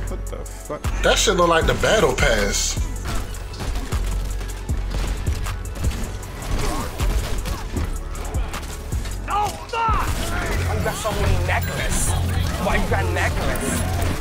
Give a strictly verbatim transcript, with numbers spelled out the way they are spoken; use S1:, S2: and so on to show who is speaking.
S1: What the fuck?
S2: That shit look like the battle pass.
S3: No, fuck! You got so many necklace. Why you got necklace?